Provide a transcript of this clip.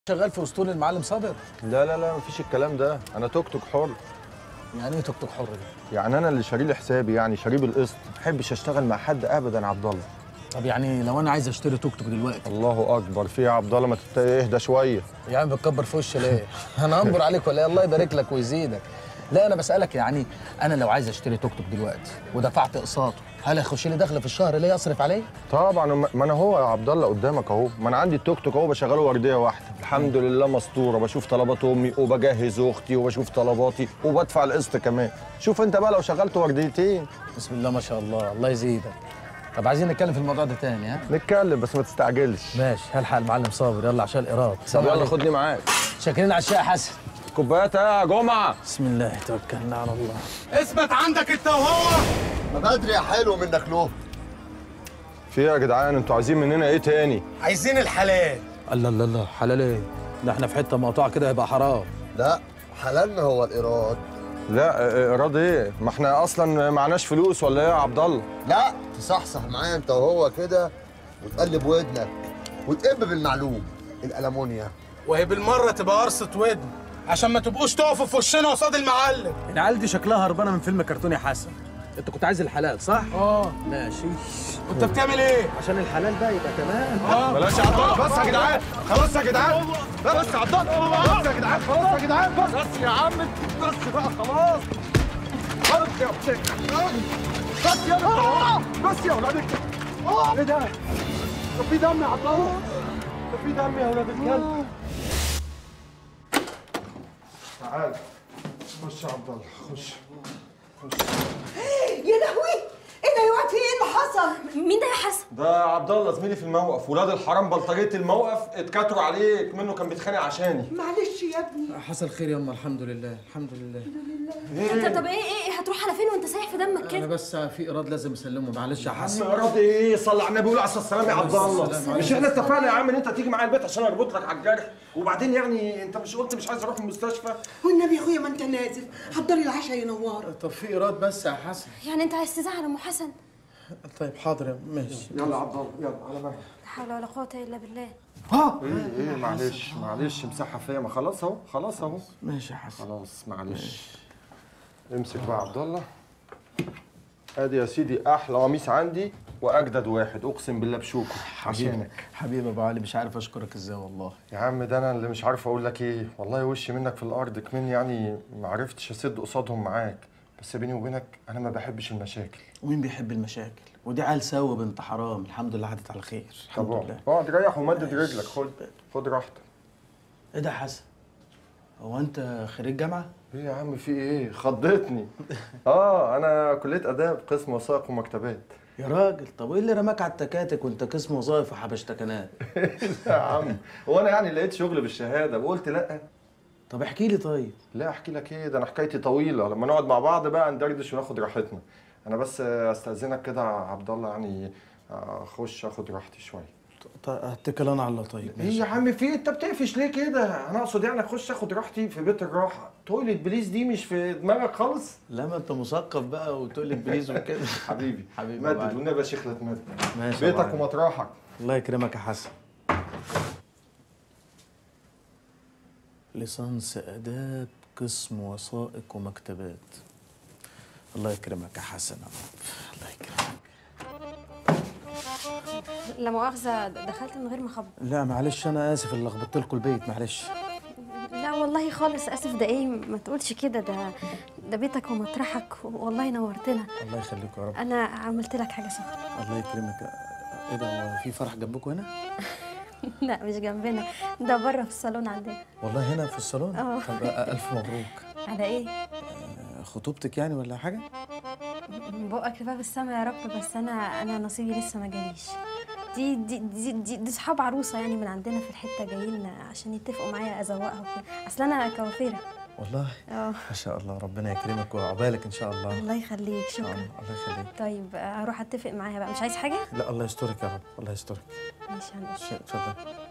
شغال في اسطول المعلم صابر؟ لا لا لا، مفيش الكلام ده. انا توك توك حر. يعني ايه توك توك حر دي؟ يعني انا اللي شاري لي حسابي، يعني شاريه بالقسط. ما بحبش اشتغل مع حد ابدا. عبد الله. طب يعني لو انا عايز اشتري توك توك دلوقتي؟ الله اكبر، في يا عبد الله ما اهدى شويه. يا عم بتكبر في وشي ليه؟ انا هنبر عليك ولا ايه؟ الله يبارك لك ويزيدك. لا انا بسالك، يعني انا لو عايز اشتري توك توك دلوقتي ودفعت اقساطه، هل هيخش لي دخل في الشهر ليه اصرف عليه؟ طبعا. ما انا هو يا عبد الله قدامك اهو. ما انا عندي التوك توك اهو، بشغله ورديه واحده الحمد لله مستوره. بشوف طلبات امي وبجهز اختي وبشوف طلباتي وبدفع القسط كمان. شوف انت بقى لو شغلت ورديتين. بسم الله ما شاء الله، الله يزيدك. طب عايزين نتكلم في الموضوع ده تاني، ها؟ نتكلم بس ما تستعجلش. ماشي، هلحق المعلم صابر، يلا عشان الايراد. طب يلا خدني معاك. شاكرين على الشاي يا حسن. كوبايات يا جمعه. بسم الله توكلنا على الله. اثبت عندك انت وهو. ما بدري يا حلو منك له. في ايه يا جدعان؟ انتوا عايزين مننا ايه تاني؟ عايزين الحلال. الله الله الله، حلال ايه؟ ده احنا في حته مقطوعه كده يبقى حرام. لا، حلالنا هو الايراد. لا ايراد ايه؟ ما احنا اصلا معناش فلوس ولا ايه يا عبد الله؟ لا، تصحصح معايا انت وهو كده وتقلب ودنك وتقب بالمعلوم. الالمونيا وهي بالمره تبقى قرصه ودن عشان ما تبقوش تقفوا في وشنا قصاد المعلم. العيال دي شكلها هربانه من فيلم كرتوني حسن. انت كنت عايز الحلال صح؟ ماشي. وانت بتعمل ايه؟ عشان الحلال بقى يبقى تمام. بلاش يا عبد الله، بس يا جدعان. خلاص يا جدعان. لا بس يا عبد الله، بس يا جدعان. خلاص يا جدعان. بس يا عم، بس بقى خلاص. بس يا حسين. بس يا بس يا ولاد الكلب. ايه ده؟ ده في دم يا عبد الله. ده في دم يا ولاد الكلب. تعال. خش يا عبد الله، خش. يا لهوي، ايه ده يا واد؟ في ايه اللي حصل؟ مين ده يا حسن؟ ده عبد الله زميلي في الموقف. ولاد الحرام بلطجيه الموقف اتكاتروا عليك منه، كان بيتخانق عشاني. معلش يا ابني. حصل خير ياما، الحمد لله الحمد لله. طب ايه هتروح على فين وانت سايح في دمك انا كده؟ بس في ايراد لازم اسلمه، معلش يا حسن. ايراد ايه؟ صلي على النبي وقول على السلامه يا عبد الله. مش احنا اتفقنا يا عم ان انت تيجي معايا البيت عشان اربط لك على الجرح؟ وبعدين يعني انت مش قلت مش عايز اروح المستشفى؟ والنبي يا اخويا ما انت نازل، حضري العشاء ينور. طب في ايراد بس يا حسن. يعني انت عايز تزعل ام حسن؟ طيب حاضر ماشي. يلا يا عبد الله، يلا على مهلك. لا حول ولا قوه الا بالله. ايه معلش معلش، مساحه فيا. ما خلاص اهو، خلاص اهو. ماشي يا حسن. خلاص معلش. امسك بقى يا عبد الله. ادي يا سيدي احلى قميص عندي واجدد واحد، اقسم بالله بشوكه عشانك. حبيبي ابو علي، مش عارف اشكرك ازاي والله. يا عم ده انا اللي مش عارف اقول لك ايه. والله وشي منك في الارض كمان، يعني ما عرفتش اسد قصادهم معاك. بس بيني وبينك انا ما بحبش المشاكل. ومين بيحب المشاكل؟ ودي عيال سوا بنت حرام، الحمد لله عدت على خير. الحمد لله. اقعد ريح ومدد رجلك. خد راحتك. ايه ده يا حسن؟ هو انت خريج جامعه؟ ايه يا عم في ايه؟ خضتني. انا كليه اداب، قسم وثائق ومكتبات. يا راجل، طب وايه اللي رماك على التكاتك وانت قسم وظائف وحبشتكنات؟ لا يا عم، هو انا يعني لقيت شغل بالشهاده وقلت لا. طب احكي لي طيب. لا احكي لك ايه؟ ده انا حكايتي طويله، لما نقعد مع بعض بقى ندردش وناخد راحتنا. انا بس استاذنك كده يا عبد الله، يعني اخش اخد راحتي شويه. اتكل انا على الله. طيب ايه يا عم في انت بتقفش ليه كده؟ انا اقصد يعني اخش اخد راحتي في بيت الراحه. تويلت بليز دي مش في دماغك خالص؟ لا ما انت مثقف بقى وتقول لي بليز وكده. حبيبي حبيبي مدد والنبي يا شيخ لا تمدد. ماشي بيتك ومطرحك. الله يكرمك يا حسن. ليسانس آداب، قسم وثائق ومكتبات. الله يكرمك يا حسن يا رب، الله يكرمك. لا مؤاخذه، دخلت من غير ما اخبط. لا معلش انا اسف اللي لخبطت لكم البيت، معلش. لا والله خالص اسف. ده ايه؟ ما تقولش كده. ده بيتك ومطرحك، والله نورتنا. الله يخليك يا رب. انا عملت لك حاجه سخنه. الله يكرمك. ايه ده، هو في فرح جنبكم هنا؟ لا مش جنبنا، ده بره في الصالون عندنا. والله هنا في الصالون؟ طب الف مبروك. على ايه؟ خطوبتك يعني ولا حاجه؟ بقك في باب السما يا رب. بس انا نصيبي لسه ما جاليش. دي صحاب عروسه يعني من عندنا في الحته، جايين عشان يتفقوا معايا ازوقها وكده. اصل انا كوافيره. والله؟ ما شاء الله، ربنا يكرمك وعقبالك ان شاء الله. الله يخليك، شكرا. الله يخليك. طيب اروح اتفق معاها بقى. مش عايز حاجه؟ لا الله يسترك يا رب، الله يسترك. ماشي هنقول. اتفضل.